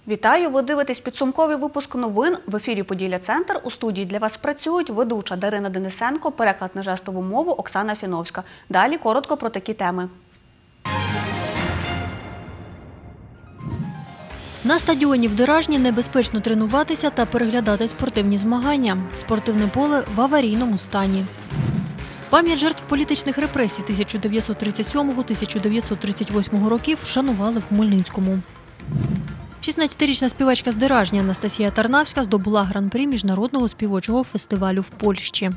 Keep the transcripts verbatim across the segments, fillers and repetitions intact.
Вітаю! Ви дивитесь підсумковий випуск новин. В ефірі «Поділля-Центр». У студії для вас працюють ведуча Дарина Денисенко, переклад на жестову мову Оксана Фіновська. Далі коротко про такі теми. На стадіоні в Деражні небезпечно тренуватися та переглядати спортивні змагання. Спортивне поле в аварійному стані. Пам'ять жертв політичних репресій тисяча дев'ятсот тридцять сьомого - тисяча дев'ятсот тридцять восьмого років вшанували в Хмельницькому. шістнадцятирічна співачка з Деражні Анастасія Тарнавська здобула гран-прі міжнародного співочого фестивалю в Польщі.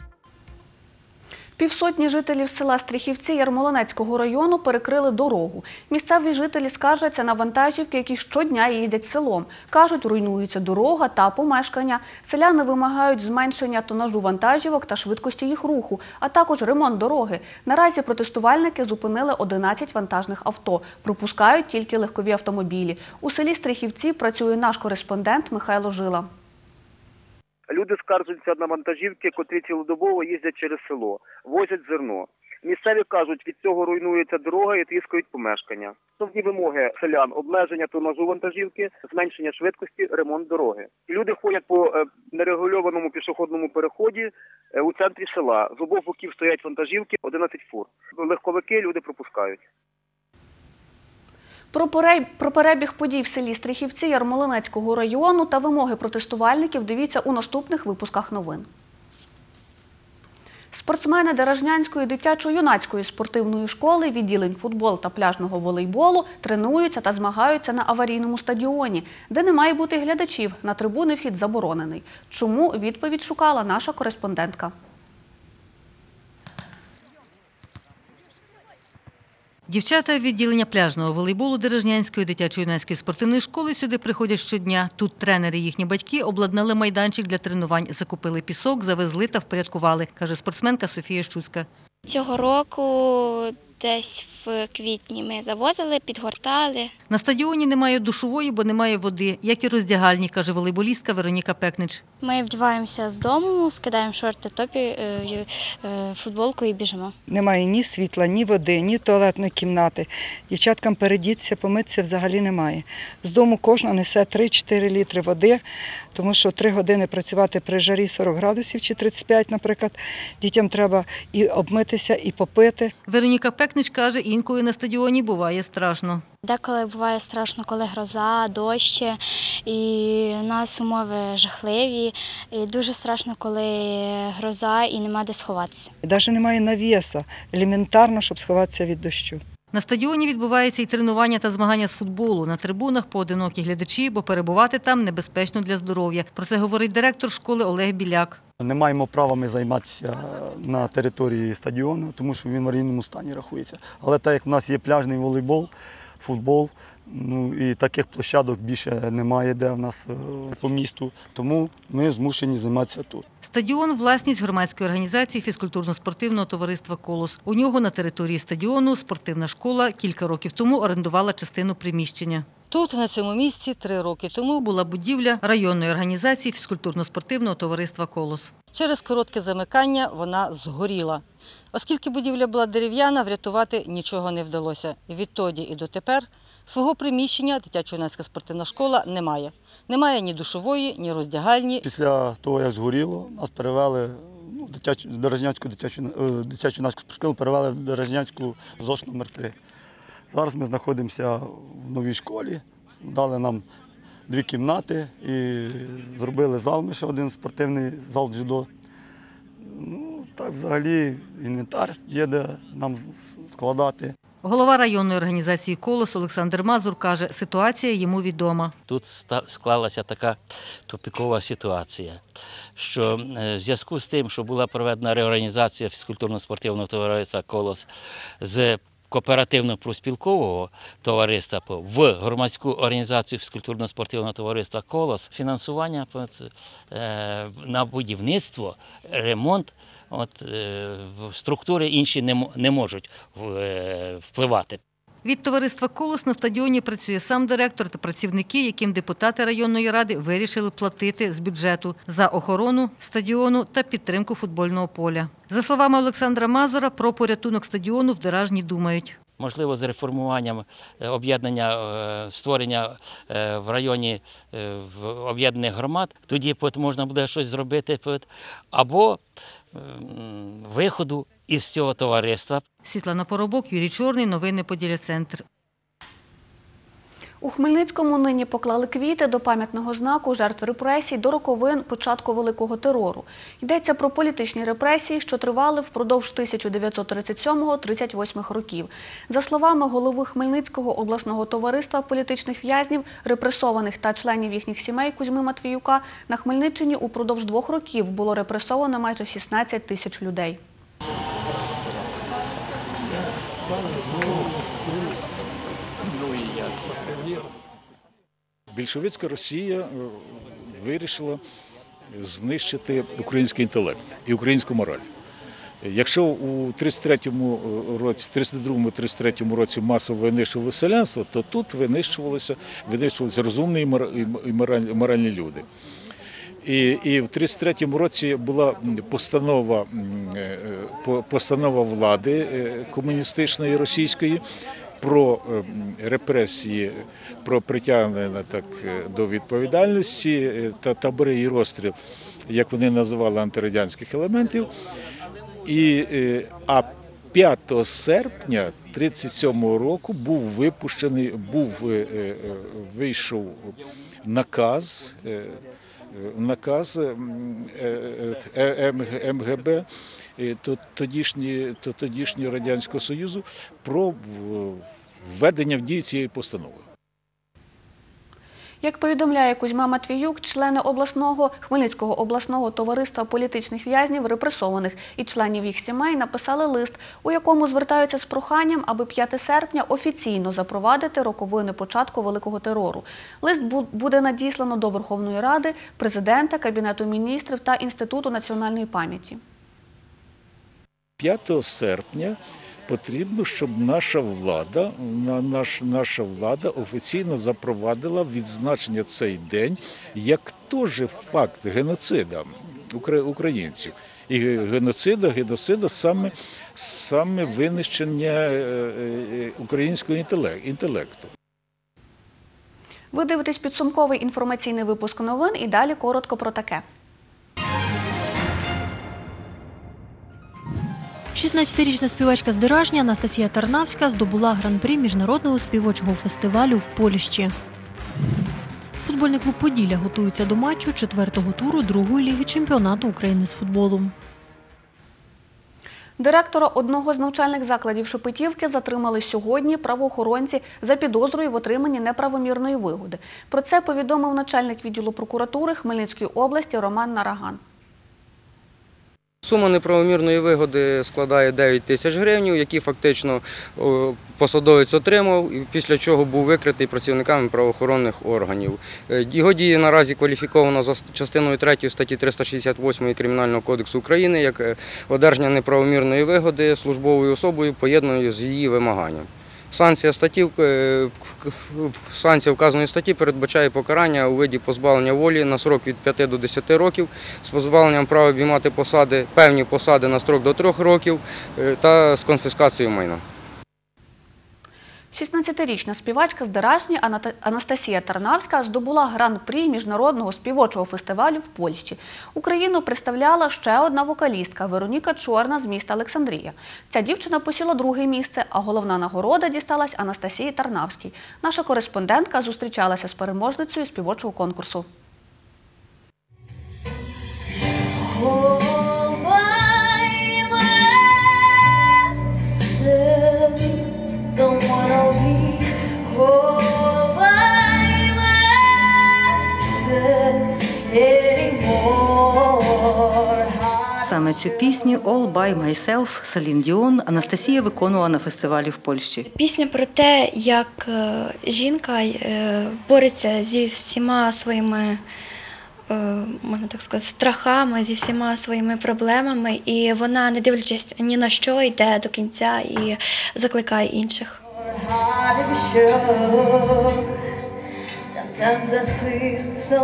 Півсотні жителів села Стріхівці Ярмолинецького району перекрили дорогу. Місцеві жителі скаржаться на вантажівки, які щодня їздять селом. Кажуть, руйнується дорога та помешкання. Селяни вимагають зменшення тонажу вантажівок та швидкості їх руху, а також ремонт дороги. Наразі протестувальники зупинили одинадцять вантажних авто. Пропускають тільки легкові автомобілі. У селі Стріхівці працює наш кореспондент Михайло Жила. Люди скаржаться на вантажівки, котрі цілодобово їздять через село, возять зерно. Місцеві кажуть, від цього руйнується дорога і тріскають помешкання. Основні вимоги селян – обмеження тонажу вантажівки, зменшення швидкості, ремонт дороги. Люди ходять по нерегульованому пішохідному переході у центрі села. З обох боків стоять вантажівки, одинадцять фур. Легковики люди пропускають. Про перебіг подій в селі Стріхівці Ярмолинецького району та вимоги протестувальників дивіться у наступних випусках новин. Спортсмени Деражнянської дитячо-юнацької спортивної школи відділень футбол та пляжного волейболу тренуються та змагаються на аварійному стадіоні, де не має бути глядачів, на трибуни вхід заборонений. Чому? Відповідь шукала наша кореспондентка. Дівчата відділення пляжного волейболу Деражнянської дитячо-юнацької спортивної школи сюди приходять щодня. Тут тренери і їхні батьки обладнали майданчик для тренувань, закупили пісок, завезли та впорядкували, каже спортсменка Софія Щуцька. Цього року десь в квітні ми завозили, підгортали. На стадіоні немає душової, бо немає води, як і роздягальні, каже волейболістка Вероніка Пекнич. Ми вдіваємося з дому, скидаємо шорти, топі, футболку і біжимо. Немає ні світла, ні води, ні туалетної кімнати. Дівчаткам передітися, помитися взагалі немає. З дому кожна несе три-чотири літри води, тому що три години працювати при жарі сорок градусів чи тридцять п'ять, наприклад, дітям треба і обмитися, і попити. Вероніка Пекнич каже, інколи на стадіоні буває страшно. Деколи буває страшно, коли гроза, дощ, і у нас умови жахливі. І дуже страшно, коли гроза і нема де сховатися. Навіть немає навіса, елементарно, щоб сховатися від дощу. На стадіоні відбувається і тренування та змагання з футболу. На трибунах поодинокі глядачі, бо перебувати там небезпечно для здоров'я. Про це говорить директор школи Олег Біляк. Не маємо права ми займатися на території стадіону, тому що він в аварійному стані рахується. Але так як в нас є пляжний волейбол, футбол, ну і таких площадок більше немає, де в нас по місту, тому ми змушені займатися тут. Стадіон – власність громадської організації фізкультурно-спортивного товариства «Колос». У нього на території стадіону спортивна школа кілька років тому орендувала частину приміщення. Тут, на цьому місці, три роки тому була будівля районної організації фізкультурно-спортивного товариства «Колос». Через коротке замикання вона згоріла. Оскільки будівля була дерев'яна, врятувати нічого не вдалося. Відтоді і дотепер свого приміщення дитячо-юнацька спортивна школа не має. Немає ні душової, ні роздягальні. Після того, як згоріло, нас перевели в дитячу, Деражнянську дитячо-юнацьку школу, перевели в Деражнянську ЗОШ номер три. Зараз ми знаходимося в новій школі, дали нам дві кімнати і зробили зал, ми ще один спортивний зал дзюдо. Ну, так взагалі інвентар є, де нам складати. Голова районної організації «Колос» Олександр Мазур каже, ситуація йому відома. Тут склалася така тупікова ситуація, що в зв'язку з тим, що була проведена реорганізація фізкультурно-спортивного товариства «Колос» з кооперативно-профспілкового товариства в громадську організацію фізкультурно-спортивного товариства «Колос», фінансування на будівництво, ремонт, от, структури інші не, не можуть впливати. Від товариства «Колос» на стадіоні працює сам директор та працівники, яким депутати районної ради вирішили платити з бюджету за охорону стадіону та підтримку футбольного поля. За словами Олександра Мазура, про порятунок стадіону в Деражні думають. можливо, з реформуванням об'єднання, створення в районі об'єднаних громад, тоді можна буде щось зробити, або виходу із цього товариства. Світлана Поробок, Юрій Чорний, новини Поділля-Центр. У Хмельницькому нині поклали квіти до пам'ятного знаку жертв репресій до роковин початку Великого терору. Йдеться про політичні репресії, що тривали впродовж тисяча дев'ятсот тридцять сьомого — тридцять восьмого років. За словами голови Хмельницького обласного товариства політичних в'язнів, репресованих та членів їхніх сімей Кузьми Матвіюка, на Хмельниччині упродовж двох років було репресовано майже шістнадцять тисяч людей. Більшовицька Росія вирішила знищити український інтелект і українську мораль. Якщо у тридцять третьому році, тридцять другому — тридцять третьому році масово винищували селянство, то тут винищувалися, винищувалися розумні і моральні люди. І, і в тридцять третьому році була постанова, постанова влади комуністичної російської про репресії, про притягнення так, до відповідальності та табори і розстріл, як вони називали, антирадянських елементів. І, а п'ятого серпня тридцять сьомого року був випущений, був, вийшов наказ, наказ ем ге бе, тодішнього Радянського Союзу, про введення в дію цієї постанови. Як повідомляє Кузьма Матвіюк, члени обласного, Хмельницького обласного товариства політичних в'язнів, репресованих і членів їх сімей написали лист, у якому звертаються з проханням, аби п'ятого серпня офіційно запровадити роковини початку Великого терору. Лист буде надіслано до Верховної Ради, Президента, Кабінету міністрів та Інституту національної пам'яті. п'ятого серпня потрібно, щоб наша влада, наш, наша влада офіційно запровадила відзначення цей день як теж факт геноцида українців. І геноцида, геноцида саме, саме винищення українського інтелекту. Ви дивитесь підсумковий інформаційний випуск новин і далі коротко про таке. шістнадцятирічна співачка з Деражня Анастасія Тарнавська здобула гран-прі міжнародного співочого фестивалю в Польщі. Футбольний клуб «Поділля» готується до матчу четвертого туру другої ліги чемпіонату України з футболу. Директора одного з навчальних закладів Шепетівки затримали сьогодні правоохоронці за підозрою в отриманні неправомірної вигоди. Про це повідомив начальник відділу прокуратури Хмельницької області Роман Нараган. Сума неправомірної вигоди складає дев'ять тисяч гривень, які фактично посадовець отримав, після чого був викритий працівниками правоохоронних органів. Його дії наразі кваліфіковано за частиною третьою статті триста шістдесят восьмої Кримінального кодексу України як одержання неправомірної вигоди службовою особою, поєднаною з її вимаганням. Санкція, статті, санкція вказаної статті передбачає покарання у виді позбавлення волі на строк від п'яти до десяти років з позбавленням права обіймати посади, певні посади на строк до трьох років та з конфіскацією майна. шістнадцятирічна співачка з Деражні Анастасія Тарнавська здобула гран-прі міжнародного співочого фестивалю в Польщі. Україну представляла ще одна вокалістка – Вероніка Чорна з міста Олександрія. Ця дівчина посіла друге місце, а головна нагорода дісталась Анастасії Тарнавській. Наша кореспондентка зустрічалася з переможницею співочого конкурсу. Саме цю пісню «All by myself» Селін Діон Анастасія виконувала на фестивалі в Польщі. Пісня про те, як жінка бореться зі всіма своїми, можна так сказати, страхами, зі всіма своїми проблемами, і вона, не дивлячись ні на що, йде до кінця і закликає інших. Sometimes I feel so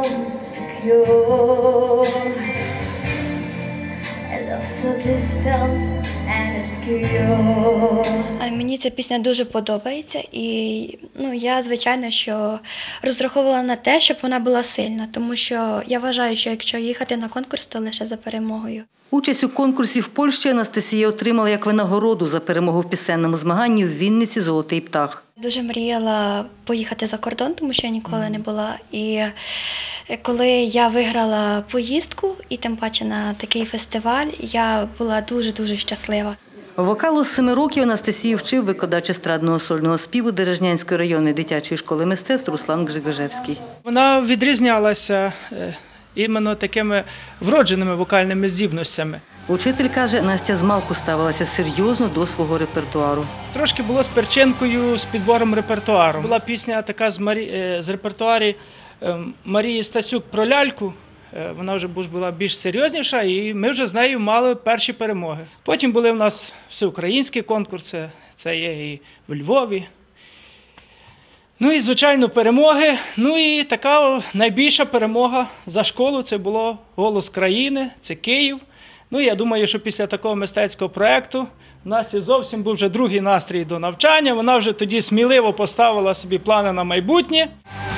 insecure. I love so distant. А мені ця пісня дуже подобається, і ну, я, звичайно, що розраховувала на те, щоб вона була сильна, тому що я вважаю, що якщо їхати на конкурс, то лише за перемогою. Участь у конкурсі в Польщі Анастасія отримала як винагороду за перемогу в пісенному змаганні в Вінниці «Золотий птах». Дуже мріяла поїхати за кордон, тому що я ніколи не була. І коли я виграла поїздку, і тим паче на такий фестиваль, я була дуже-дуже щаслива. Вокалу з семи років Анастасію вчив викладач естрадного сольного співу Дережнянської районної дитячої школи мистецтв Руслан Гжигожевський. Вона відрізнялася іменно такими вродженими вокальними здібностями. Учитель каже, Настя змалку ставилася серйозно до свого репертуару. Трошки було з перчинкою, з підбором репертуару. Була пісня така з, Марі... з репертуарі Марії Стасюк про ляльку. Вона вже була більш серйозніша, і ми вже з нею мали перші перемоги. Потім були в нас всеукраїнські конкурси, це є і в Львові. Ну і, звичайно, перемоги. Ну і така найбільша перемога за школу – це було «Голос країни», це Київ. Ну, я думаю, що після такого мистецького проєкту у Насті зовсім був вже другий настрій до навчання. Вона вже тоді сміливо поставила собі плани на майбутнє.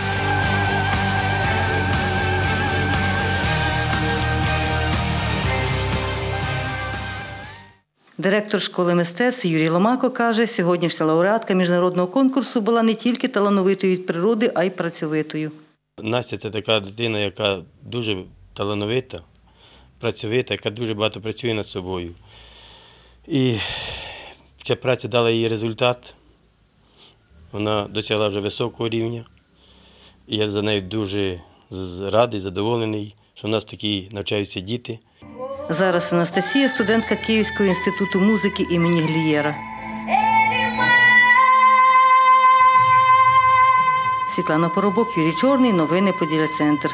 Директор школи мистецтв Юрій Ломако каже, сьогоднішня лауреатка міжнародного конкурсу була не тільки талановитою від природи, а й працьовитою. Настя – це така дитина, яка дуже талановита, працьовита, яка дуже багато працює над собою. І ця праця дала їй результат. Вона досягла вже високого рівня. І я за нею дуже радий, задоволений, що в нас такі навчаються діти. Зараз Анастасія – студентка Київського інституту музики імені Глієра. Світлана Поробок, Юрій Чорний. Новини Поділля Центр.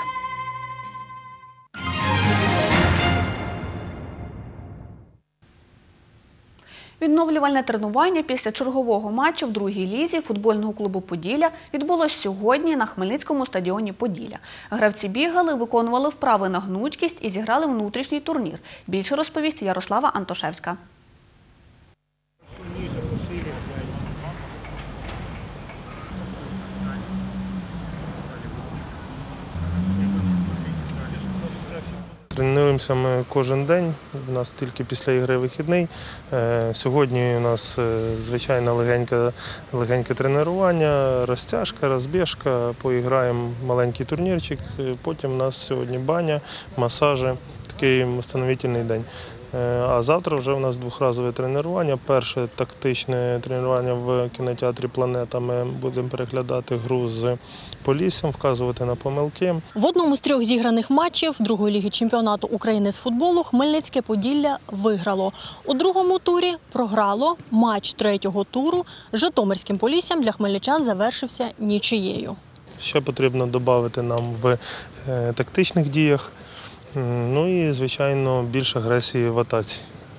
Відновлювальне тренування після чергового матчу в другій лізі футбольного клубу «Поділля» відбулось сьогодні на Хмельницькому стадіоні «Поділля». Гравці бігали, виконували вправи на гнучкість і зіграли внутрішній турнір. Більше розповість Ярослава Антошевська. Тренуємося ми кожен день, у нас тільки після ігри вихідний. Сьогодні у нас звичайне легеньке, легеньке тренування, розтяжка, розбіжка, поіграємо маленький турнірчик, потім у нас сьогодні баня, масажі, такий встановительний день. А завтра вже у нас двохразове тренування. Перше тактичне тренування в кінотеатрі «Планета». Ми будемо переглядати гру з Поліссям, вказувати на помилки. В одному з трьох зіграних матчів другої ліги чемпіонату України з футболу Хмельницьке Поділля виграло. У другому турі програло. Матч третього туру з Житомирським Поліссям для хмельничан завершився нічиєю. Ще потрібно додати нам в тактичних діях. Ну і, звичайно, більше агресії в атаці,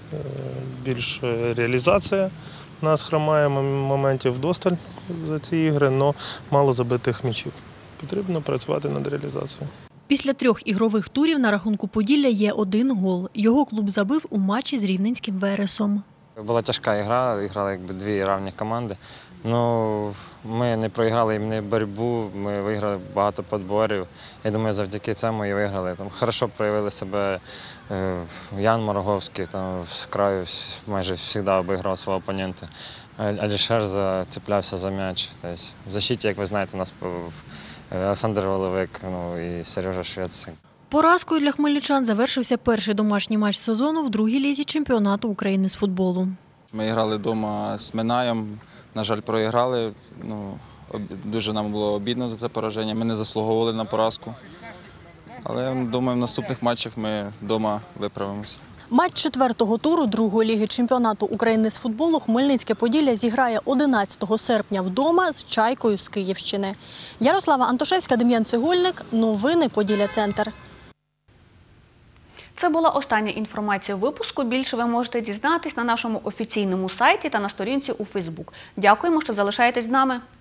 більше реалізація. У нас хромає моментів вдосталь за ці ігри, але мало забитих м'ячів. Потрібно працювати над реалізацією. Після трьох ігрових турів на рахунку Поділля є один гол. Його клуб забив у матчі з рівненським «Вересом». Була тяжка гра, грали якби дві рівні команди. Ну, ми не проіграли їм не боротьбу, ми виграли багато підборів. Я думаю, завдяки цьому і виграли. Там хорошо проявили себе Ян Мороговський, там з краю майже завжди обіграв свого опонента. Алішер зацеплявся за м'яч. Тобто, в защиті, як ви знаєте, у нас Олександр Воловик, ну, і Сережа Швець. Поразкою для хмельничан завершився перший домашній матч сезону в другій лізі чемпіонату України з футболу. Ми грали вдома з Минаєм, на жаль, проіграли. Ну, дуже нам було обідно за це пораження, ми не заслуговували на поразку. Але, думаю, в наступних матчах ми вдома виправимося. Матч четвертого туру другої ліги чемпіонату України з футболу Хмельницьке Поділля зіграє одинадцятого серпня вдома з «Чайкою» з Київщини. Ярослава Антошевська, Дем'ян Цегольник. Новини Поділля Центр. Це була остання інформація у випуску. Більше ви можете дізнатись на нашому офіційному сайті та на сторінці у Фейсбук. Дякуємо, що залишаєтесь з нами.